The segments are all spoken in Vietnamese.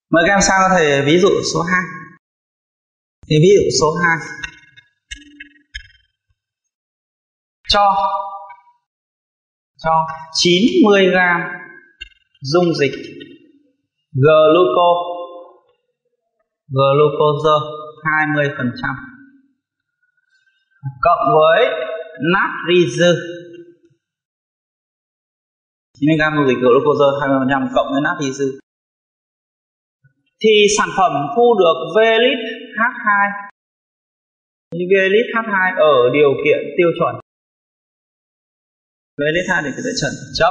Mời các em sang cho thầy ví dụ số 2. Thì ví dụ số 2. Cho 90 g dung dịch glucose 20% cộng với natri dư. 90 g dung dịch glucose 20% cộng với natri dư thì sản phẩm thu được V lít H2. V lít H2 ở điều kiện tiêu chuẩn. V lít H điều kiện tiêu chuẩn chấm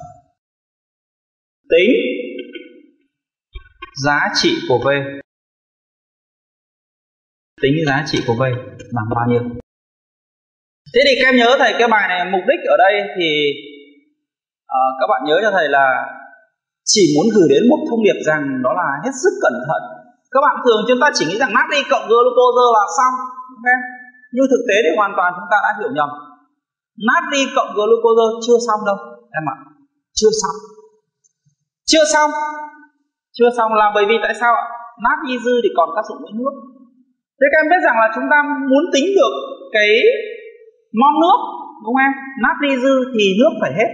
tính giá trị của V. Tính giá trị của V bằng bao nhiêu? Thế thì các em nhớ thầy cái bài này mục đích ở đây thì các bạn nhớ cho thầy là chỉ muốn gửi đến một thông điệp rằng đó là hết sức cẩn thận. Các bạn thường chúng ta chỉ nghĩ rằng natri cộng glucose là xong, okay? Nhưng thực tế thì hoàn toàn chúng ta đã hiểu nhầm. Natri cộng glucose chưa xong đâu em ạ, chưa xong là bởi vì tại sao ạ? Natri dư thì còn tác dụng với nước. Thế các em biết rằng là chúng ta muốn tính được cái mol nước, đúng không em? Natri dư thì nước phải hết.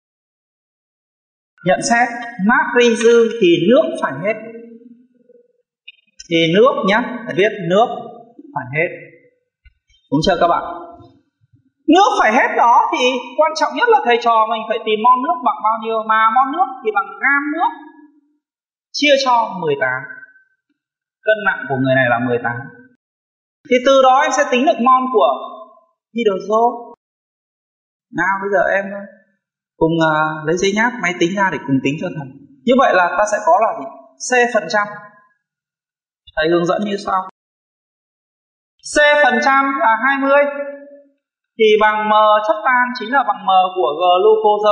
Nhận xét natri dư thì nước phải hết. Thì nước nhé, phải biết nước phải hết. Đúng chưa các bạn? Nước phải hết đó thì quan trọng nhất là thầy trò mình phải tìm mol nước bằng bao nhiêu. Mà mol nước thì bằng gam nước chia cho 18. Cân nặng của người này là 18. Thì từ đó em sẽ tính được mol của hydro. Nào bây giờ em cùng lấy giấy nháp máy tính ra để cùng tính cho thầy. Như vậy là ta sẽ có là gì? C%. Thầy hướng dẫn như sau. C% là 20 thì bằng M chất tan chính là bằng M của glucose.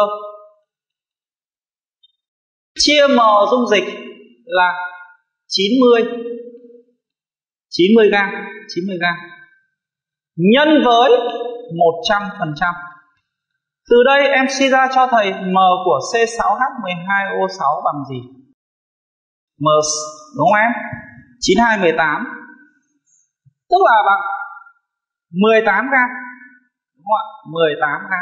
Chia M dung dịch là 90 g nhân với 100%. Từ đây em suy ra cho thầy M của C6H12O6 bằng gì? M đúng không em? 9218 tức là bằng 18 g. Đúng không ạ? 18 g.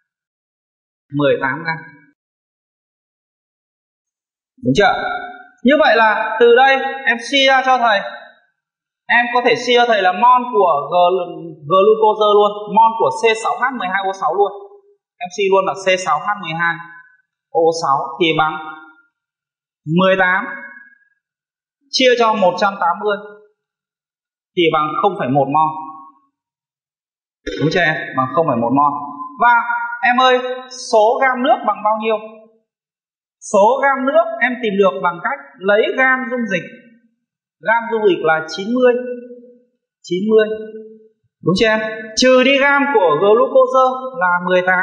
Đúng chưa? Như vậy là từ đây em suy ra cho thầy. Em có thể suy cho thầy là mol của glucose luôn, mol của C6H12O6 luôn. Em suy luôn là C6H12O6 thì bằng 18 chia cho 180 thì bằng 0,1 mol. Đúng chưa em? Bằng 0,1 mol. Và em ơi, số gam nước bằng bao nhiêu? Số gam nước em tìm được bằng cách lấy gam dung dịch. Gam dung dịch là 90. Đúng chưa em? Trừ đi gam của glucose là 18.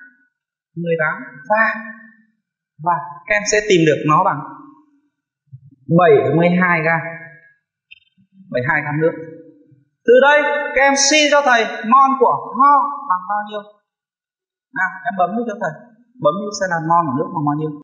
Và các em sẽ tìm được nó bằng 72 gam. 72 gam nước. Từ đây các em suy cho thầy mol của ho bằng bao nhiêu? Nào em bấm cho thầy. Bấm xem là mol của nước bằng bao nhiêu?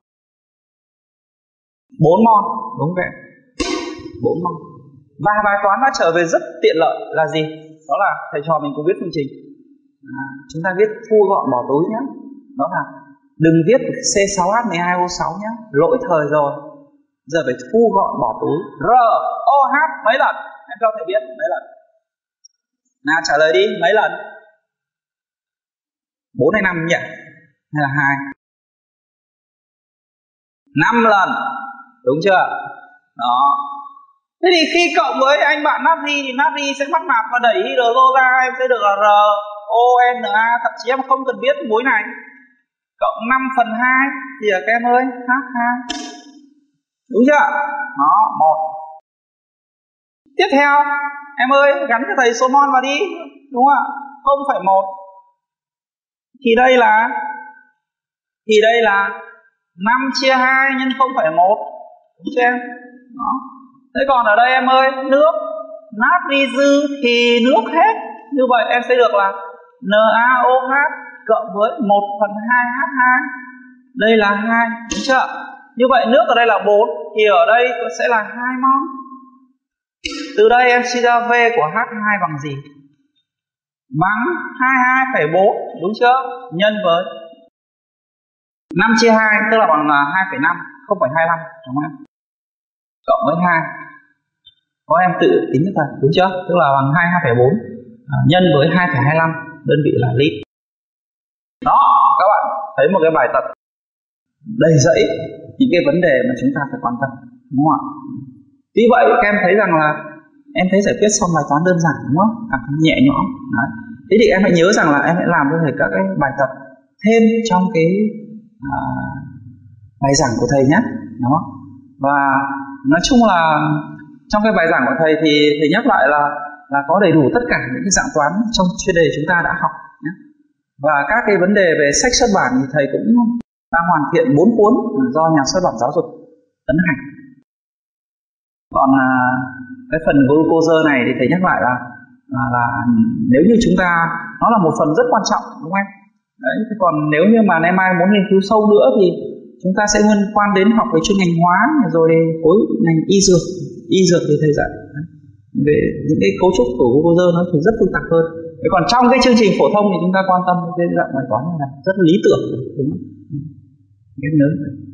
4 mol. Đúng vậy. 4 mol. Và bài toán đã trở về rất tiện lợi là gì? Đó là thầy trò mình cùng viết phương trình. Chúng ta viết thu gọn bỏ túi nhé. Đó là đừng viết C6H12O6 nhé. Lỗi thời rồi. Giờ phải thu gọn bỏ túi. ROH mấy lần? Em cho thầy biết mấy lần. Nào trả lời đi, mấy lần? 4 hay 5 nhỉ? Hay là 2? 5 lần. Đúng chưa? Đó. Thế thì khi cộng với anh bạn natri thì natri sẽ bắt nạp và đẩy hydro ra, em sẽ được là RONA, thậm chí em không cần biết mối này. Cộng 5/2 thì các em ơi, H2. Đúng chưa? Đó, 1. Tiếp theo, em ơi, gắn cho thầy số mol vào đi. Đúng không ạ? 0,1. Thì đây là 5 chia 2 nhân 0,1. Đúng chưa em? Đó. Thế còn ở đây em ơi, nước natri dư thì nước hết. Như vậy em sẽ được là NaOH cộng với 1/2 H2. Đây là 2, đúng chưa? Như vậy nước ở đây là 4 thì ở đây sẽ là 2 mol. Từ đây em suy ra V của H2 bằng gì? Bằng 22,4, đúng chưa? Nhân với 5 chia 2 tức là bằng 2,5, 0,25, đúng không em? Cộng với 2. Có em tự tính cho thầy, đúng chưa? Tức là bằng 22,4 nhân với 2,25, đơn vị là lít. Đó, các bạn thấy một cái bài tập đầy rẫy những cái vấn đề mà chúng ta phải quan tâm, đúng không ạ? Vì vậy các em thấy rằng là em thấy giải quyết xong bài toán đơn giản, đúng không? Cảm thấy nhẹ nhõm. Đấy. Thế thì em hãy nhớ rằng là em hãy làm cho thầy các cái bài tập thêm trong cái bài giảng của thầy nhé, đúng không? Và nói chung là trong cái bài giảng của thầy thì thầy nhắc lại là có đầy đủ tất cả những cái dạng toán trong chuyên đề chúng ta đã học nhé. Và các cái vấn đề về sách xuất bản thì thầy cũng đang hoàn thiện 4 cuốn do nhà xuất bản Giáo dục ấn hành. Còn cái phần glucose này thì thầy nhắc lại là nếu như chúng ta, nó là một phần rất quan trọng, đúng không em? Đấy, thế còn nếu như mà nay mai muốn nghiên cứu sâu nữa thì chúng ta sẽ liên quan đến học về chuyên ngành hóa, rồi khối ngành y dược thì thầy dạy về những cái cấu trúc của glucose nó thì rất phức tạp hơn. Thế còn trong cái chương trình phổ thông thì chúng ta quan tâm đến cái dạng bài toán này là rất lý tưởng, đúng không? Em nhớ.